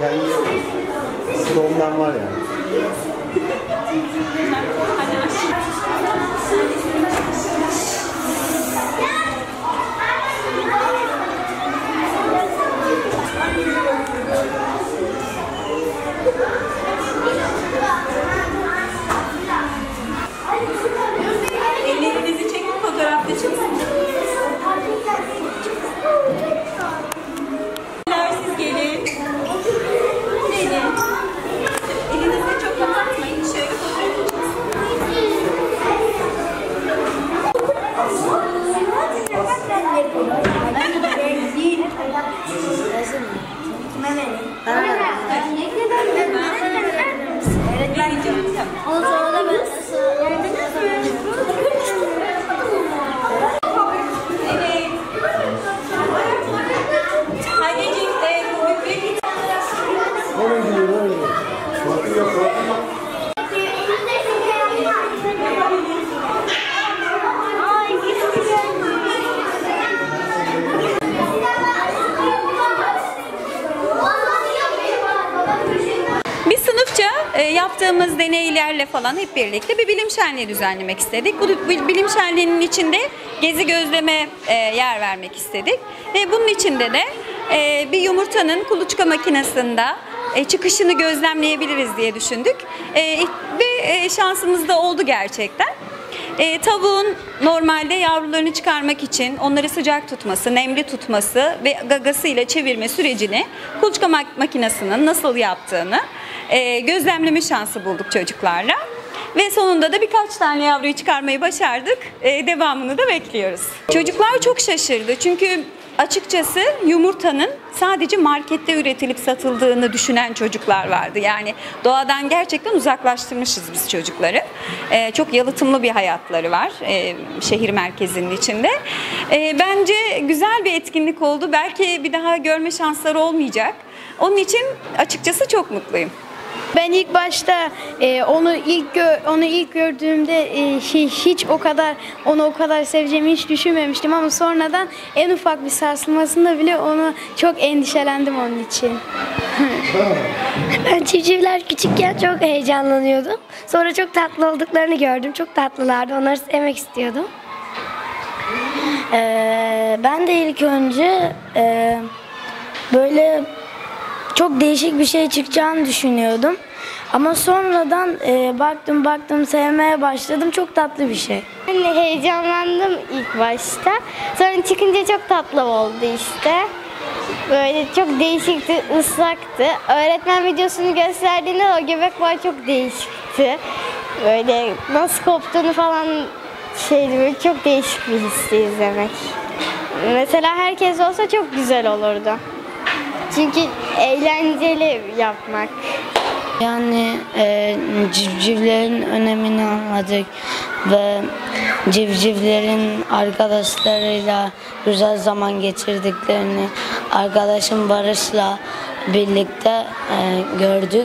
Kendi sonundan var yani. Ellerinizi çekin, fotoğrafta çıksın. Siz gelin. Gelin. Elinizi çok kapatmayın. Şöyle fotoğrafta yaptığımız deneylerle falan hep birlikte bir bilim şenliği düzenlemek istedik. Bu bilim şenliğinin içinde gezi gözleme yer vermek istedik. Ve bunun içinde de bir yumurtanın kuluçka makinesinde çıkışını gözlemleyebiliriz diye düşündük. Ve şansımız da oldu gerçekten. Tavuğun normalde yavrularını çıkarmak için onları sıcak tutması, nemli tutması ve gagasıyla çevirme sürecini kuluçka makinesinin nasıl yaptığını gözlemleme şansı bulduk çocuklarla. Ve sonunda da birkaç tane yavruyu çıkarmayı başardık. Devamını da bekliyoruz. Çocuklar çok şaşırdı çünkü açıkçası yumurtanın sadece markette üretilip satıldığını düşünen çocuklar vardı. Yani doğadan gerçekten uzaklaştırmışız biz çocukları. Çok yalıtımlı bir hayatları var şehir merkezinin içinde. Bence güzel bir etkinlik oldu. Belki bir daha görme şansları olmayacak. Onun için açıkçası çok mutluyum. Ben ilk başta onu ilk gördüğümde hiç onu o kadar seveceğimi hiç düşünmemiştim ama sonradan en ufak bir sarsılmasında bile çok endişelendim onun için. Ben civcivler küçükken çok heyecanlanıyordum. Sonra çok tatlı olduklarını gördüm. Çok tatlılardı. Onları sevmek istiyordum. Ben de ilk önce böyle çok değişik bir şey çıkacağını düşünüyordum. Ama sonradan baktım sevmeye başladım. Çok tatlı bir şey. Ben heyecanlandım ilk başta. Sonra çıkınca çok tatlı oldu işte. Böyle çok değişikti, ıslaktı. Öğretmen videosunu gösterdiğinde o göbek bağı çok değişikti. Böyle nasıl koptuğunu falan böyle çok değişik bir histi izlemek. Mesela herkes olsa çok güzel olurdu. Çünkü eğlenceli yapmak. Yani civcivlerin önemini anladık ve civcivlerin arkadaşlarıyla güzel zaman geçirdiklerini arkadaşım Barış'la birlikte gördük.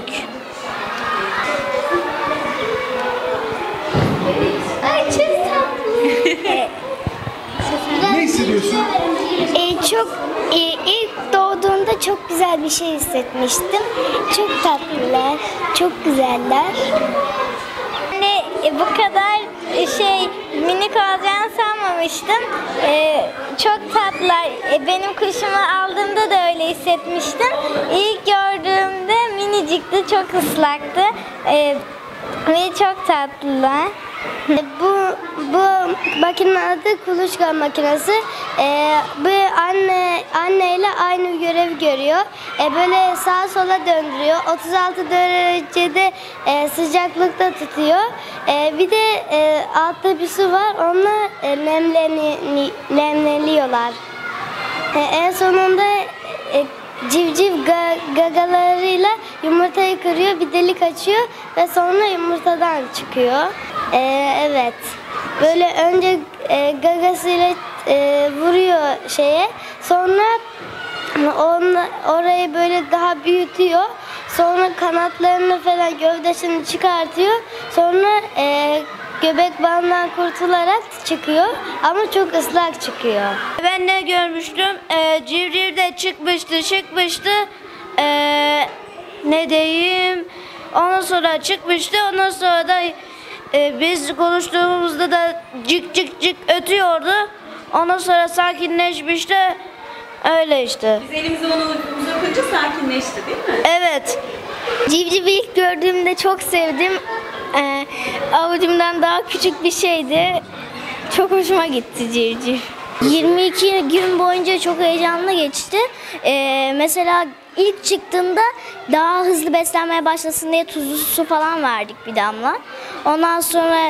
Ay çok tatlı. Ne hissediyorsun? İlk doğduğunda çok güzel bir şey hissetmiştim. Çok tatlılar, çok güzeller. Yani bu kadar minik olacağını sanmamıştım. Çok tatlılar. Benim kuşumu aldığımda da öyle hissetmiştim. İlk gördüğümde minicikti, çok ıslaktı ve çok tatlılar. Bu makinenin adı kuluçka makinesi. Bu anne ile aynı görevi görüyor. Böyle sağa sola döndürüyor. 36 derecede sıcaklıkta tutuyor. Bir de altta bir su var. Onunla nemleniyorlar. En sonunda civciv gagalarıyla yumurtayı kırıyor, bir delik açıyor ve sonra yumurtadan çıkıyor. Evet. Böyle önce gagasıyla vuruyor sonra orayı böyle daha büyütüyor. Sonra kanatlarını falan gövdesini çıkartıyor. Sonra göbek bağından kurtularak çıkıyor ama çok ıslak çıkıyor. Ben ne görmüştüm? Civciv de çıkmıştı. ne diyeyim. Ondan sonra çıkmıştı. Ondan sonra da biz konuştuğumuzda da cik cik cik ötüyordu. Ondan sonra sakinleşmişti. Öyle işte. Biz elimizi ona uzatınca sakinleşti değil mi? Evet. Civcivi ilk gördüğümde çok sevdim. Avucumdan daha küçük bir şeydi. Çok hoşuma gitti civciv. 22 gün boyunca çok heyecanlı geçti. Mesela ilk çıktığında daha hızlı beslenmeye başlasın diye tuzlu su falan verdik bir damla. Ondan sonra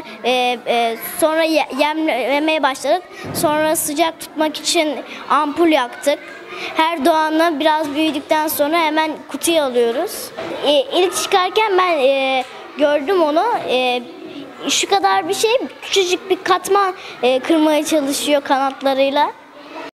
yemlemeye başladık. Sonra sıcak tutmak için ampul yaktık. Her doğanı biraz büyüdükten sonra hemen kutuya alıyoruz. İlk çıkarken ben gördüm onu. Şu kadar bir şey, küçücük bir katman kırmaya çalışıyor kanatlarıyla.